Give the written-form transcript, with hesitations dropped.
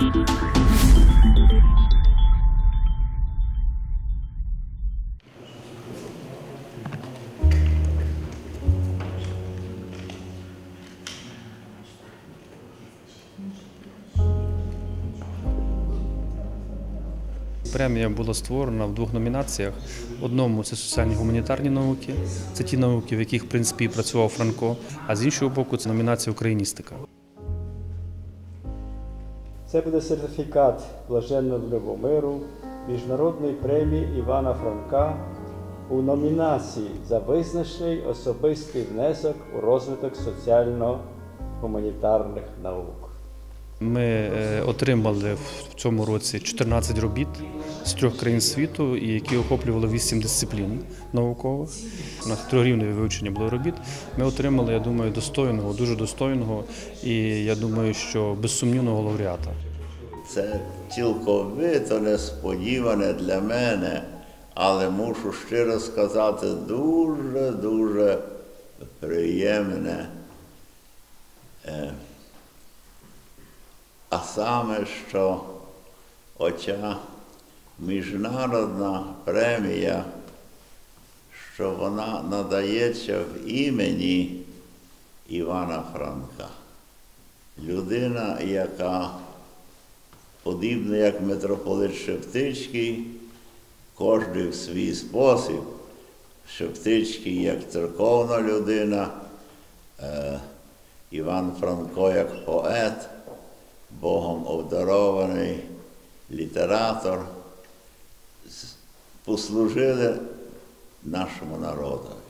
Премія була створена в двох номінаціях. Одному – це соціальні гуманітарні науки, це ті науки, в яких, в принципі, і працював Франко, а з іншого боку – це номінація «Україністика». Це буде сертифікат Блаженного Любомиру Міжнародної премії Івана Франка у номінації «За визначний особистий внесок у розвиток соціально-гуманітарних наук». Ми отримали в цьому році 14 робіт з 3 країн світу, які охоплювали 8 дисциплін наукових. У нас трирівневе вивчення було робіт. Ми отримали, я думаю, достойного, дуже достойного і, я думаю, що безсумнівного лауреата. Це цілковито несподіване для мене, але мушу щиро сказати, дуже приємне. А саме, що оця міжнародна премія, що вона надається в імені Івана Франка. Людина, яка, подібно як митрополит Шептицький, кожний в свій спосіб, Шептицький як церковна людина, Іван Франко як поет, Богом обдарований літератор, послужили нашому народу.